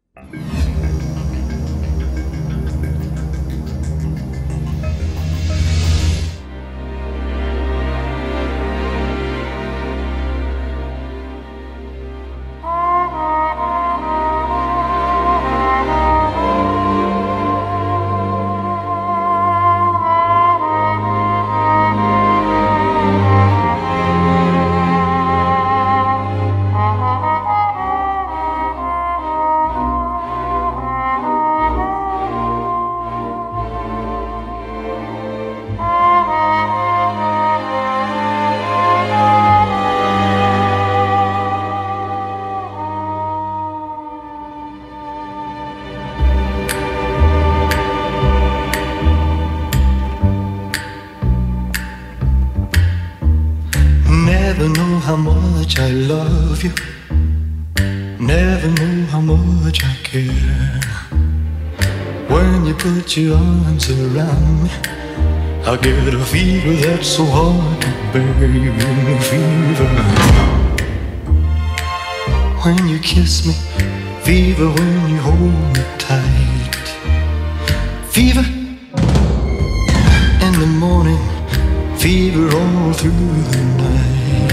Never know how much I love you. Never know how much I care. When you put your arms around me, I get a fever that's so hard to bear. You give me fever when you kiss me, fever when you hold me tight, fever in the morning, fever all through the night.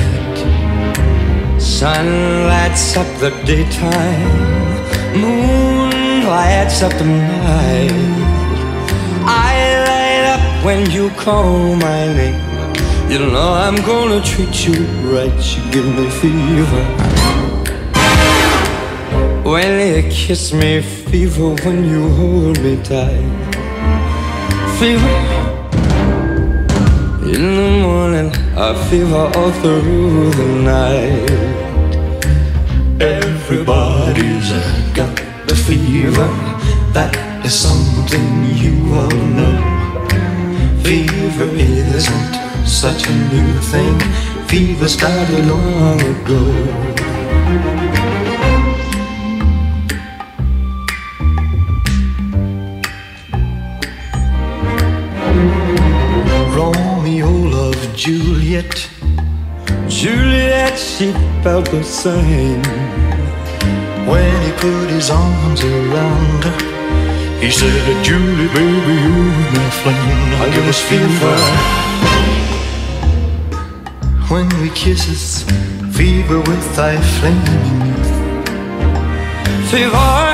Sun lights up the daytime, moon lights up the night. I light up when you call my name. You know I'm gonna treat you right. You give me fever when you kiss me, fever when you hold me tight, fever in the morning, a fever all through the night. Everybody's got the fever. That is something you all know. Fever isn't such a new thing. Fever started long ago. Romeo loved Juliet. Juliet, she felt the same. When he put his arms around her, he said, Julie, baby, you're my flame. I give us fever when we kisses, fever with thy flaming youth. Fever,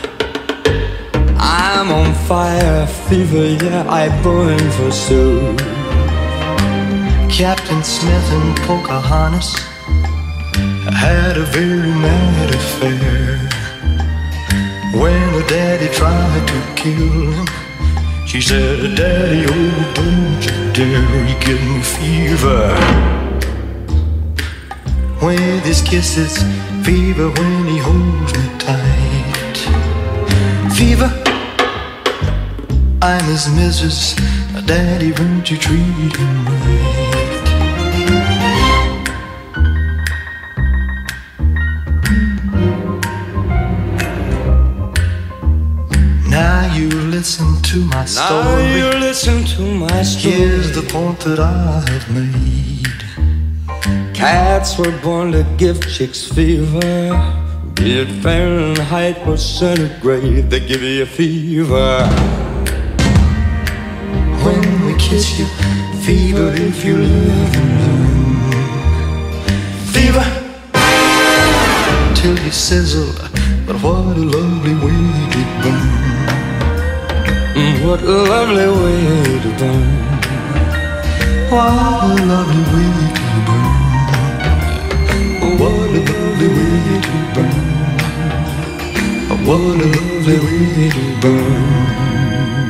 I'm on fire. Fever, yeah, I burn for Sue. Captain Smith and Pocahontas had a very mad affair. When her daddy tried to kill him, she said, Daddy, oh, don't you dare, you give me fever with his kisses, fever when he holds me tight, fever, I'm his missus, Daddy, won't you treat him right? Now you listen to my story. Now you listen to my story. Here's the point that I've made. Cats were born to give chicks fever. Be it Fahrenheit or centigrade, they give you a fever. When we kiss you, fever if you live and learn. Fever till you sizzle, but what a lovely way to burn. What a lovely way to burn. What a lovely way to burn. What a lovely way to burn. What a lovely way to burn.